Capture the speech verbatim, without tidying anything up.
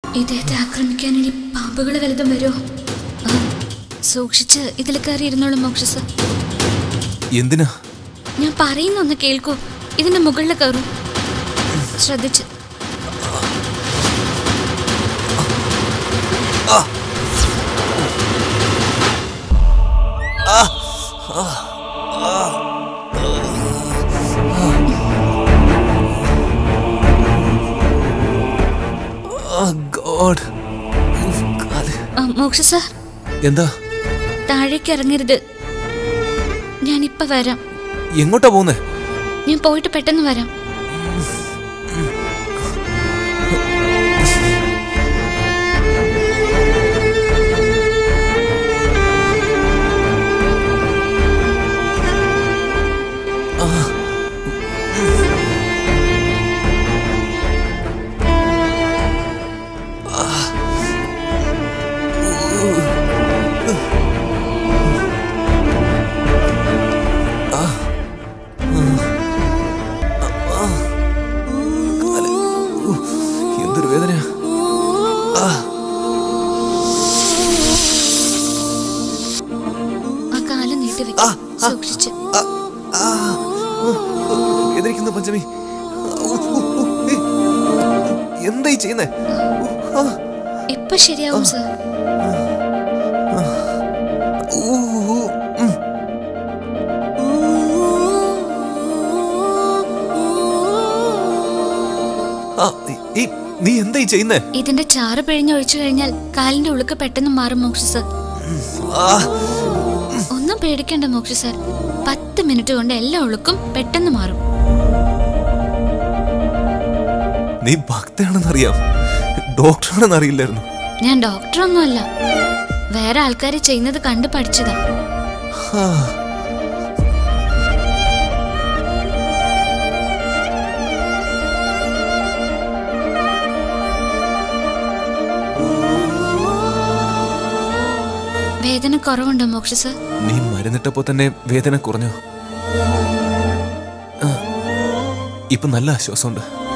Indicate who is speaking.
Speaker 1: ഇദ്ദേഹത്തെ ആക്രമിക്കാൻ ഇനി പാമ്പുകൾ വലുതും വരുമോ? സൂക്ഷിച്ച് ഇതിൽ കയറി ഇരുന്നോളൂ മോക്ഷ സർ.
Speaker 2: എന്തിനാ?
Speaker 1: ഞാൻ പറയുന്ന ഒന്ന് കേൾക്കൂ. ഇതിന്റെ മുകളിൽ കയറൂ. ശ്രദ്ധിച്ച്. മോക്ഷ സർ,
Speaker 2: എന്താ?
Speaker 1: താഴേക്ക് ഇറങ്ങരുത്. ഞാൻ ഇപ്പൊ വരാം.
Speaker 2: എങ്ങോട്ടാ പോകുന്നേ?
Speaker 1: ഞാൻ പോയിട്ട് പെട്ടെന്ന് വരാം. എന്തൊരു വേദനയാ. ആ കാല് നീട്ടി വെക്ക്. സൂക്ഷിച്ച്.
Speaker 2: വേദനിക്കുന്നു പഞ്ചമി. എന്തായി ചെയ്യുന്നേ?
Speaker 1: ഇപ്പൊ ശരിയാവും സർ.
Speaker 2: നീ എന്തായി ചെയ്യുന്നേ?
Speaker 1: ഇതിന്റെ ചാറ് പിഴിഞ്ഞൊഴിച്ചു കഴിഞ്ഞാൽ കാലിന്റെ ഉളുക്ക് പെട്ടെന്ന് മാറും മോക്ഷ സർ. ഒന്നും പേടിക്കണ്ട മോക്ഷ സർ. പത്ത് മിനിറ്റ് കൊണ്ട് എല്ലാ ഉളുക്കും പെട്ടെന്ന് മാറും.
Speaker 2: നീ ഭക്തയാണെന്നറിയാം, ഡോക്ടറാണെന്ന് അറിയില്ലായിരുന്നു.
Speaker 1: ഞാൻ ഡോക്ടറൊന്നും അല്ല, വേറെ ആൾക്കാർ ചെയ്യുന്നത് കണ്ടു പഠിച്ചതാ. വേദന കുറവുണ്ടോ മോക്ഷ സർ?
Speaker 2: നീ മരുന്നിട്ടപ്പോ തന്നെ വേദന കുറഞ്ഞോ? ഇപ്പൊ നല്ല ആശ്വാസമുണ്ട്.